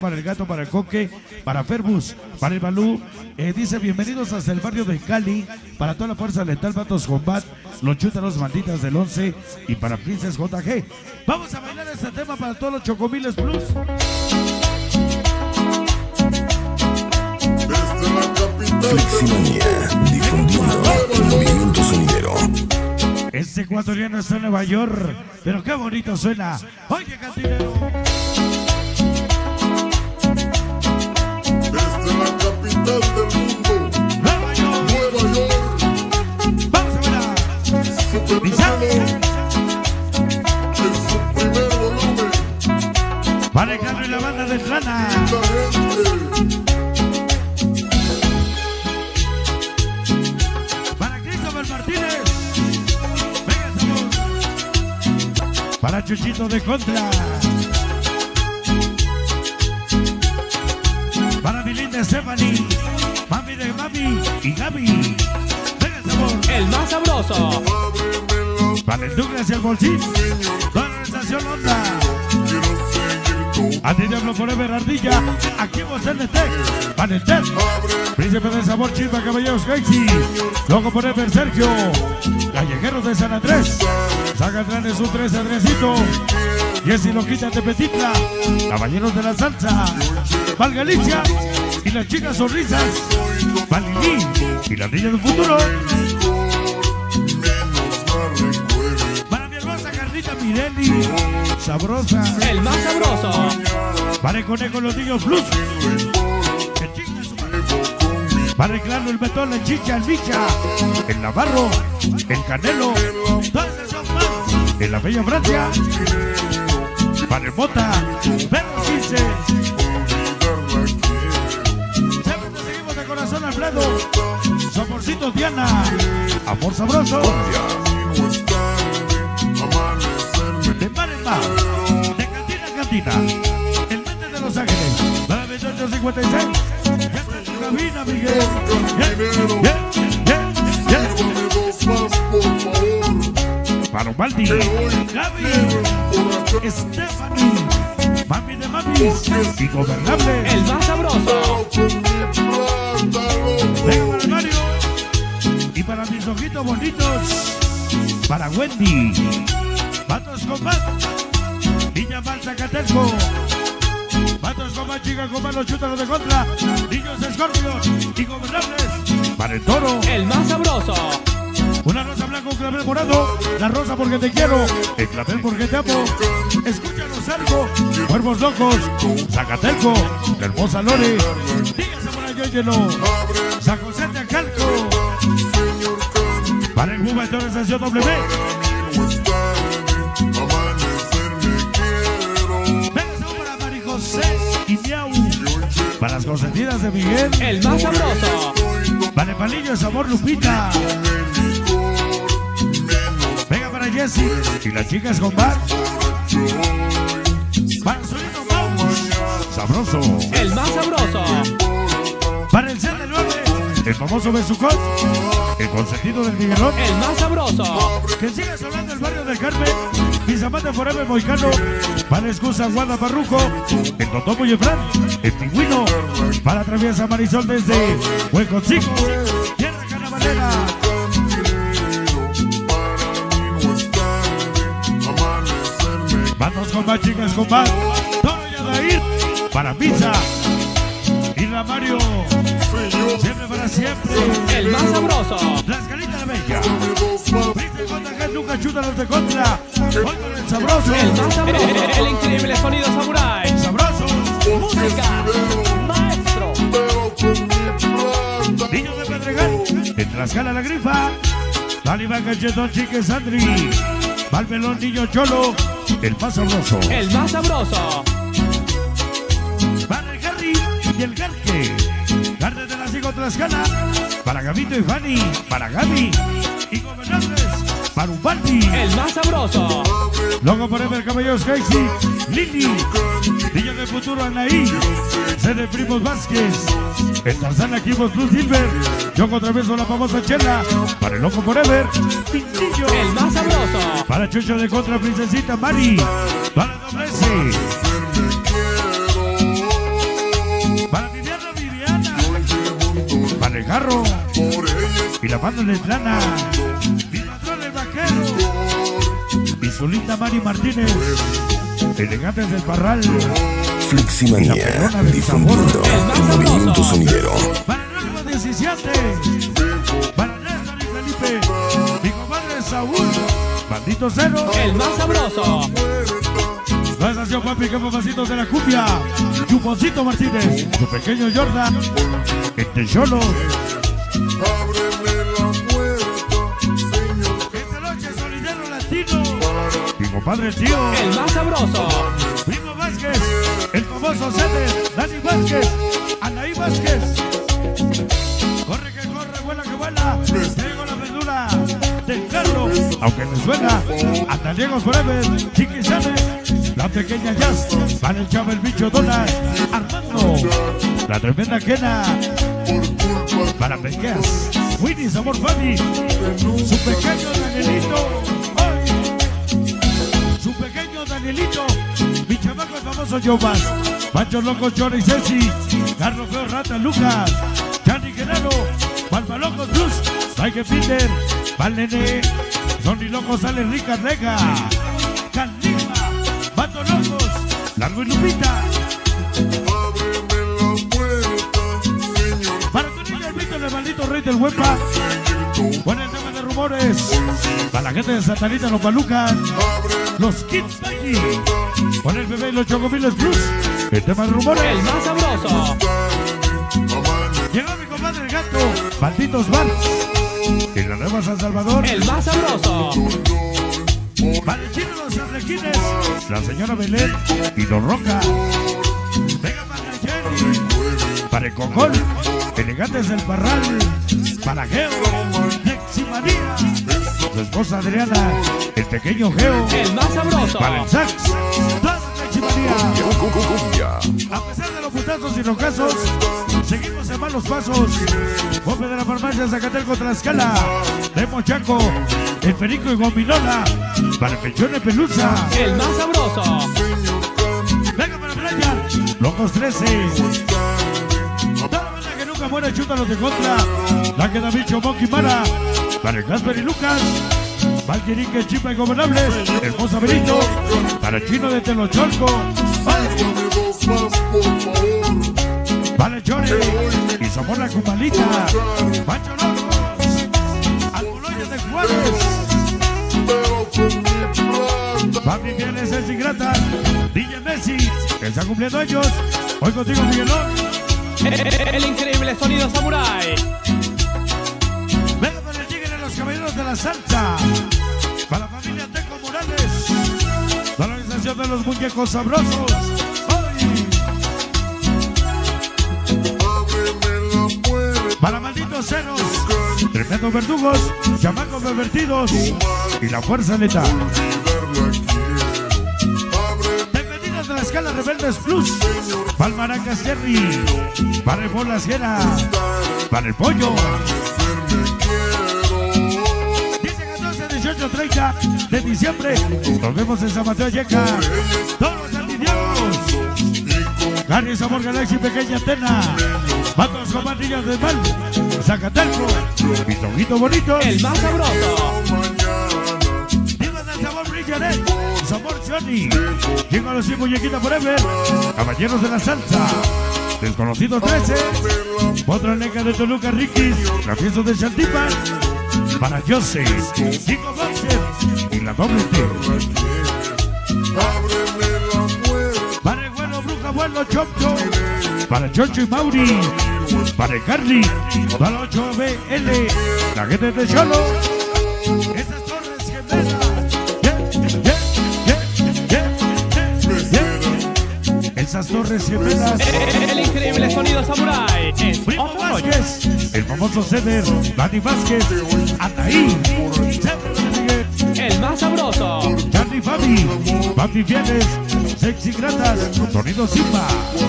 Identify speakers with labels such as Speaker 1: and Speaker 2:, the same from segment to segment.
Speaker 1: para el Gato, para el Coque, para Ferbus, para el Balú. Dice bienvenidos hasta el barrio de Cali, para toda la fuerza letal, Vatos Combat, los Chútaros Malditas del 11 y para Princess JG. Vamos a bailar este tema para todos los Chocomiles Plus.
Speaker 2: Fleximanía, difundiendo el movimiento sonidero.
Speaker 1: Este ecuatoriano está en Nueva York, pero qué bonito suena. Oye, cantinero.
Speaker 3: Desde la capital del mundo,
Speaker 1: Nueva York. Vamos a bailar.
Speaker 3: Supermelo en su primer volumen.
Speaker 1: Para el Carlos y la banda de Trana.
Speaker 3: La gente,
Speaker 1: Para Christopher Martínez. Venga, sabor. Para Chuchito de Contra. Para mi linda Stephanie. Mami de Mami y Gaby. Venga, sabor.
Speaker 4: El más sabroso.
Speaker 3: ábreme
Speaker 1: Para el Douglas y el Bolsín.
Speaker 3: la señor.
Speaker 1: Para la estación Onda.
Speaker 3: Quiero seguir tú.
Speaker 1: A ti Diablo Forever Ardilla. Aquí vos en el Tec. Para el Tec. Príncipe de Sabor Chispa Caballeros Casey. Loco Forever Sergio. Callejeros de San Andrés. Zacatlán es un 13 Andresito. Jessy Loquita de Petitla. Caballeros de la Salsa. Val Galicia. Y las chicas sonrisas. Valini. Y la niña del futuro. Para mi hermosa Carlita Mirelli. Sabrosa.
Speaker 4: El más sabroso.
Speaker 1: Para el Conejo los Niños Plus. Que chinga su madre. Para el Claro, el Betón, la Chicha, el Bicha. El Navarro. El Canelo. Todas esas más. En la Bella Francia. Para el Mota. Perro 15. Siempre te seguimos de corazón al lado. Saborcito Diana. Amor sabroso. De mar en mar. De cantina a cantina. El mente de Los Ángeles. Para 2856. Ya está en tu cabina, Miguel.
Speaker 3: Sírvame dos más, por favor.
Speaker 1: Para Ubaldi. Gaby. Stephanie. Mami de Mamis. Ingobernable.
Speaker 4: El más sabroso.
Speaker 3: Con mi plátano.
Speaker 1: Venga para Mario. Y para mis ojitos bonitos. Para Wendy. Vatos Combat. Niña Mal Zacateco. Vatos Combat, chica Combat, los Chútaros de Contra. Niños Escorpios. Ingobernables. Para el Toro.
Speaker 4: El más sabroso.
Speaker 1: Una rosa blanca, un clavel morado. La rosa porque te quiero. El clavel porque te amo. Escúchanos algo. Cuervos locos. Zacateco. La hermosa Lore. Dígase por allá lleno. San José de Acalco. Para el Buba de Estación W. Beso para Mari José y Miau. Para las consentidas de Miguel.
Speaker 4: El más sabroso.
Speaker 1: Para el Palillo de Sabor Lupita. Venga para Jessy y las chicas con bar. Para su hijo Mau. Sabroso.
Speaker 4: El más sabroso.
Speaker 1: Para el C9. El famoso Besucón. El consentido del Miguelón.
Speaker 4: El más sabroso.
Speaker 1: Que siga sonando el barrio del Carmen. Mi Zapata Forever Moicano. Para excusa Guada Parruco. El Totopo y el Fran. El Pingüino. Para Traviesa Marisol desde Hueconcico. Tierra Canavalera. Manos con más, chicas con más. Toro y Adair. Para Pizza. Y Ramario. Siempre para siempre.
Speaker 4: El más sabroso.
Speaker 1: Las Calitas la Bella. Viste contra acá, nunca chuta los de contra. Hoy con el sabroso.
Speaker 4: El más sabroso. El increíble sonido samurai.
Speaker 1: Sabroso.
Speaker 4: Música. Maestro.
Speaker 1: Niños de Pedregal. En Tlaxcala la Grifa. Talibán Cachetón, Chique Sandri. Valmelón, Niño Cholo. El más sabroso.
Speaker 4: El más sabroso.
Speaker 1: Para el Harry y el Garque. Garde de la Sigo Tlaxcala. Para Gabito y Fanny. Para Gaby. Y Gobernables. Para Ubaldi.
Speaker 4: El más sabroso.
Speaker 1: Loco Forever Caballeros Casey. Lili. Niño del Futuro Anaí. Sede Primos Vázquez. El Tarzán Equipos Plus Silver. Yo contra beso la famosa Chela. Para el Loco Forever. Pintillo.
Speaker 4: El más sabroso.
Speaker 1: Para Chucho de Contra Princesita Mari. Para Doble S. Garro
Speaker 3: por ella
Speaker 1: y la banda Letlana, mi patrón el vaquero y su linda Mari Martínez, elegantes del Parral.
Speaker 2: Fleximanía, difundiendo el movimiento sonidero.
Speaker 1: Para el número 17, para Néstor y Felipe, mi compadre Saúl, Bandito Cero,
Speaker 4: El más sabroso.
Speaker 1: la estación papi que papacitos de la cumbia, Chuponcito Martínez, su pequeño Jordan, el Techolo.
Speaker 3: ábreme la puerta, Señor.
Speaker 1: Esta noche solidero latino, mi compadre el tío,
Speaker 4: El más sabroso.
Speaker 1: Primo Vázquez, el famoso Ceder, Dani Vázquez, Anaí Vázquez. Corre que corre, vuela que vuela, traigo la verdura del carro, aunque me suena, Andaliegos Forever, Chiquisane, la pequeña Jazz, para el chavo el bicho Donald, Armando, la tremenda Kena, para Pequeas, Winnie Sabor Fanny, su pequeño Danielito, ¡ay! Su pequeño Danielito, mi chamaco el famoso Jovas, Pancho Loco, Chore y Ceci, Carlos Feo Rata, Lucas, Chani Guerrero, Palma Locos Plus, Mike Peter, Val Nene, Sonny Locos, Ale Rica Rega, Calima, Vato Locos, Largo y Lupita,
Speaker 3: Ábreme la puerta, Señor.
Speaker 1: para tu niño el Víctor, el maldito rey del Huepa, con el tema de rumores, para la gente de Santanita, los Malucas, los Kids Maggie, con el bebé y los Chocomiles Plus, el tema de rumores,
Speaker 4: El más sabroso.
Speaker 1: llegó mi compadre el gato, Malditos Bars, en la Nueva San Salvador,
Speaker 4: El más sabroso.
Speaker 1: para el chino los arlequines, la señora Belén y Don Roca, venga para la Jenny, para el Cocol, elegantes del Parral, para Geo, Leximanía, su esposa Adriana, el pequeño Geo,
Speaker 4: El más sabroso.
Speaker 1: para el Sax, toda Leximanía. A pesar de los putazos y rocazos, seguimos en malos pasos. Jope de la farmacia Zacateco Tlaxcala, de Mochaco, el Perico y Gominola, para el Pechón de Pelusa.
Speaker 4: El más sabroso.
Speaker 1: Venga para Brian, Locos 13. Toda la banda que nunca muere, chuta los de contra. La que da bicho, Monkey Mara, para el Casper y Lucas. Valquirique, Chipa y Gobernables, Hermosa Benito, para el Chino de Telocholco.
Speaker 3: Dame dos más, por favor.
Speaker 1: Vale, Chore, y somos la Cumalita, Pancho Locos, Almoloya de Juárez,
Speaker 3: Pero con mi plata.
Speaker 1: Papi Vienes es ingrata, DJ Messi, que está cumpliendo años, hoy contigo Miguelón,
Speaker 4: El increíble sonido samurai.
Speaker 1: venga para el Tigre de los Caballeros de la Salsa, para la familia Teco Morales, la organización de los muñecos sabrosos, ¡ay!
Speaker 3: Ábreme la puerta.
Speaker 1: Para malditos ceros, tremendos verdugos, chamacos pervertidos y la fuerza letal.
Speaker 3: Darla quiero. Ábreme
Speaker 1: Bienvenidos de la escala Rebeldes Plus, para el Maracas Jerry, para el Bola Sierra, para el Pollo.
Speaker 3: quiero.
Speaker 1: 10, 14, 18, 30 de diciembre, nos vemos en San Mateo Yeca, todos los antidiablos, Gary Sabor Galaxy, Pequeña Atena, Vatos con Bandillas del Mal, Zacateco, y Toguito Bonito,
Speaker 4: El más sabroso.
Speaker 1: Divas del Sabor Brillaré, Sabor Johnny, Llegó a los 100 Muñequita Forever, Caballeros de la Salsa, Desconocido 13, Otra Neca de Toluca Rikis, La Fiesta de Chantipan, para Jose, Chico Boxer y la Doble T.
Speaker 3: Ábreme la puerta.
Speaker 1: Para el bueno Bruja Bueno Choncho, para Choncho y Mauri, para el Carly, para el 8BL, la gente de Cholo, esas torres gemelas, esas torres gemelas,
Speaker 4: El increíble sonido samurai. Es
Speaker 1: Primo
Speaker 4: otro rollo.
Speaker 1: Vázquez, el famoso Ceder, Dani Vázquez, Anaí, Ceder Rodríguez,
Speaker 4: El más sabroso.
Speaker 1: Charlie Fabi, Papi Fieles, Sexy Gratas, Sonido Simba.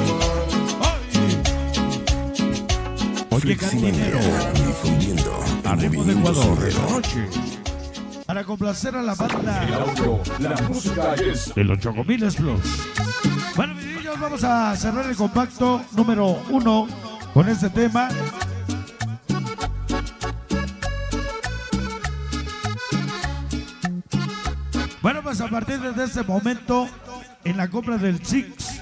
Speaker 1: Oye, cantinero,
Speaker 2: Difundiendo el
Speaker 1: arriba de
Speaker 2: movimiento
Speaker 1: Ecuador,
Speaker 2: sonidero.
Speaker 1: esta noche, para complacer a la banda
Speaker 5: La música es
Speaker 1: de los Chocomiles Plus. Bueno, mis niños, vamos a cerrar el compacto número 1 con este tema. Bueno, pues a partir de este momento, en la compra del Six